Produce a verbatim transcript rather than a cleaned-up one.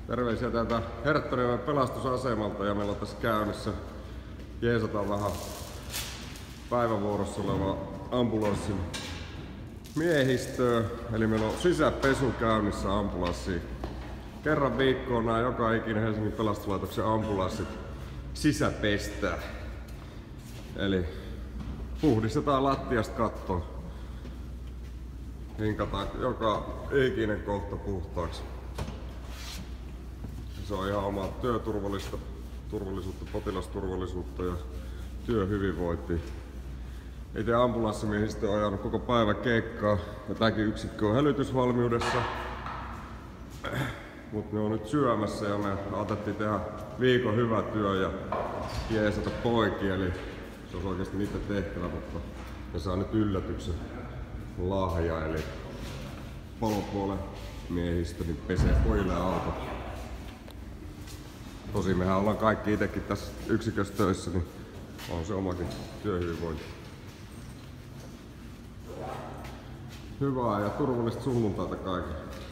Terveisiä täältä Herttoniemen pelastusasemalta ja meillä on tässä käynnissä jeesataan vähän päivävuorossa oleva ambulanssin miehistöä. Eli meillä on sisäpesu käynnissä ambulanssiin. Kerran viikkoon nämä joka ikinen Helsingin pelastuslaitoksen ambulanssit sisäpestää. Eli puhdistetaan lattiasta kattoon. Hinkataan joka ikinen kohta puhtaaksi. Se on ihan omaa työturvallista turvallisuutta, potilasturvallisuutta ja työhyvinvointia. Itse ambulanssimiehistö on ajanut koko päivä keikkaa ja tämäkin yksikkö on hälytysvalmiudessa. Mut ne on nyt syömässä ja me ajateltiin tehdä viikon hyvä työ ja jeesata poikia, eli se on oikeasti niiden tehtävä, mutta ne saa nyt yllätyksen lahja, eli palopuolen miehistö niin pesee pojille auto. Tosin mehän ollaan kaikki itekin tässä yksikössä töissä, niin on se omakin työhyvinvointi. Hyvää ja turvallista sunnuntaita kaikille.